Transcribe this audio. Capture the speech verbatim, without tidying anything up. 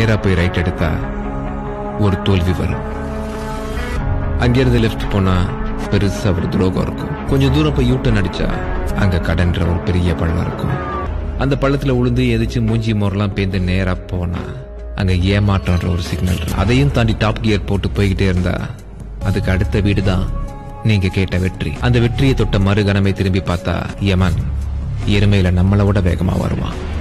நேரா போய் ரைட் எடுத்தா ஒரு தோல்வி வரும். அங்கிருந்து லெஃப்ட் போனா பெருசா ஒரு துரோகம் இருக்கும். கொஞ்சம் தூரம் போய் யூட்டன் அடிச்சா அங்க கடன்ற ஒரு பெரிய பள்ளம் இருக்கும். அந்த பள்ளத்துல உளுந்து எதிச்சு மூஞ்சி மோரெல்லாம் பேந்து நேரா போனா அங்க ஏமாற்றன்ற ஒரு சிக்னல். அதையும் தாண்டி டாப் கியர் போட்டு போய்கிட்டே இருந்தா அதுக்கு அடுத்த வீடு தான் நீங்க கேட்ட வெற்றி. அந்த வெற்றியை தொட்ட மறுகணமே திரும்பி பார்த்தா யமன் எருமையில நம்மளை விட வேகமா வருவான்.